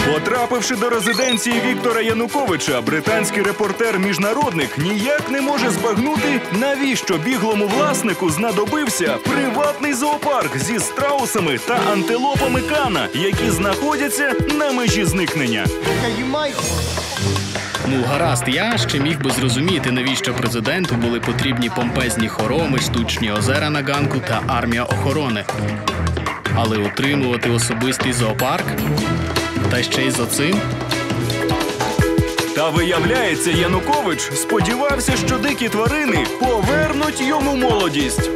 Потрапивши до резиденції Віктора Януковича, британський репортер-міжнародник ніяк не може збагнути, навіщо біглому власнику знадобився приватний зоопарк зі страусами та антилопами Кана, які знаходяться на межі зникнення. Ну, гаразд, я ще міг би зрозуміти, навіщо президенту були потрібні помпезні хороми, штучні озера на ганку та армія охорони. Але утримувати особистий зоопарк? Та ще й за цим? Та виявляється, Янукович сподівався, що дикі тварини повернуть йому молодість.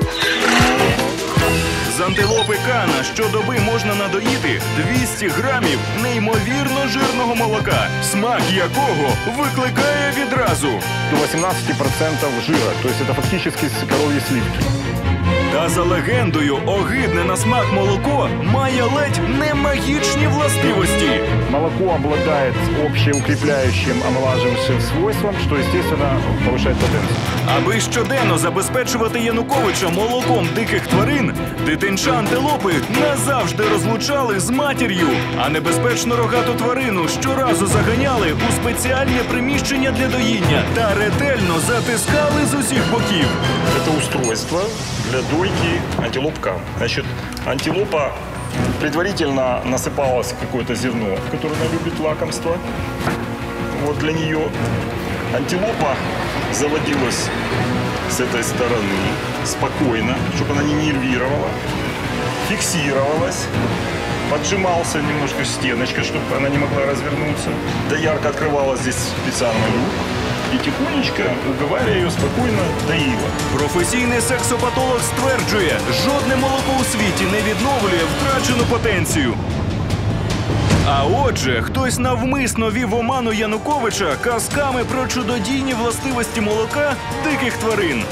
З антилопи Кана щодоби можна надоїти 200 грамів неймовірно жирного молока, смак якого викликає відразу. До 18% жира, то есть это фактически коровьи сливки. Та за легендою, огидне на смак молоко має ледь не магічні властивості. Молоко обладает общеукрепляющим, омолаживающим свойством, что, естественно, повышает потенцию. Аби щоденно забезпечувати Януковича молоком диких тварин, дитинча антилопи назавжди розлучали з матір'ю, а небезпечно рогату тварину щоразу заганяли у спеціальне приміщення для доїння та ретельно затискали з усіх боків. Это устройство для дойки антилоп Кан. Значит, антилопа предварительно насыпалось какое-то зерно, которое она любит, лакомство. Вот для нее антилопа заводилась с этой стороны спокойно, чтобы она не нервировала, фиксировалась, поджимался немножко стеночка, чтобы она не могла развернуться. Доярка открывала здесь специальный люк и тихонечко, уговаривая ее, спокойно доила. Професійний сексопатолог стверджує, жодне молоко у світі не відновлює втрачену потенцію. А отже, хтось навмисно вів оману Януковича казками про чудодійні властивості молока диких тварин.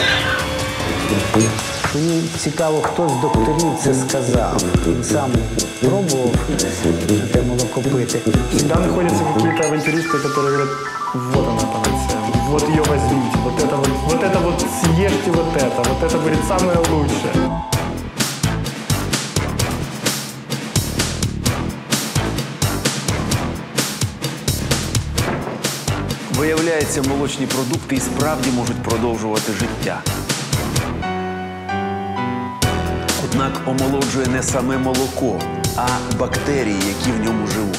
Мені цікаво, хто з докторів це сказав. Він сам пробував те молоко пити. Всегда находятся какие-то авантюристы, которые говорят, вот она панацея, вот ее возьмите, вот это вот съешьте вот это будет самое лучшее. Виявляється, молочні продукти і справді можуть продовжувати життя. Однак омолоджує не саме молоко, а бактерії, які в ньому живуть.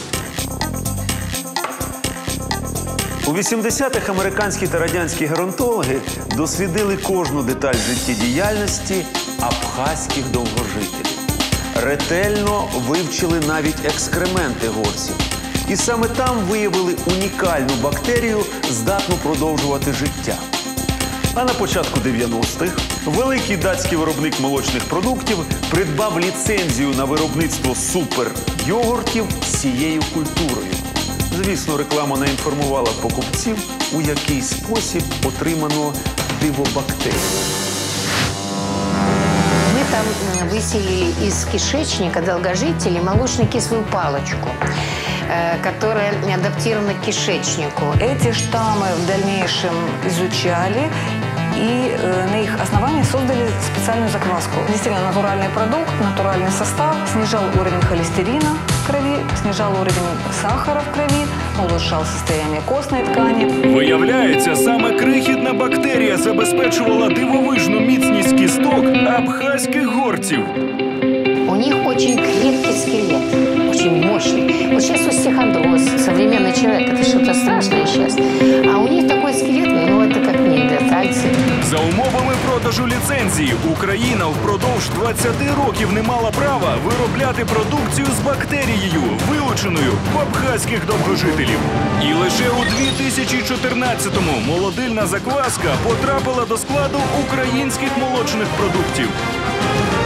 У 80-х американські та радянські геронтологи дослідили кожну деталь життєдіяльності абхазьких довгожителів. Ретельно вивчили навіть екскременти горців. І саме там виявили унікальну бактерію, здатну продовжувати життя. А на початку 90-х великий датський виробник молочних продуктів придбав ліцензію на виробництво супер-йогуртів з цією культурою. Звісно, реклама не інформувала покупців, у який спосіб отримано дивобактерію. Мы там выселили из кишечника долгожителей молочно-кислую палочку, которая адаптирована к кишечнику. Эти штаммы в дальнейшем изучали и на их основании создали специальную закваску. Действительно, натуральный продукт, натуральный состав, снижал уровень холестерина в крови, снижал уровень сахара в крови, улучшал состояние костной ткани. Виявляється, саме крихітна бактерія забезпечувала дивовижну міцність кісток абхазьких горців. У них очень крепкий скелет, очень мощный. Вот сейчас остеохондроз, современный человек, это что-то страшное сейчас. А у них такой скелет, ну это как неандертальцы. За умовами продажу ліцензії, Україна впродовж 20 років не мала права виробляти продукцію з бактерією, вилученою в абхазьких довгожителів. І лише у 2014-му молодильна закваска потрапила до складу українських молочних продуктів.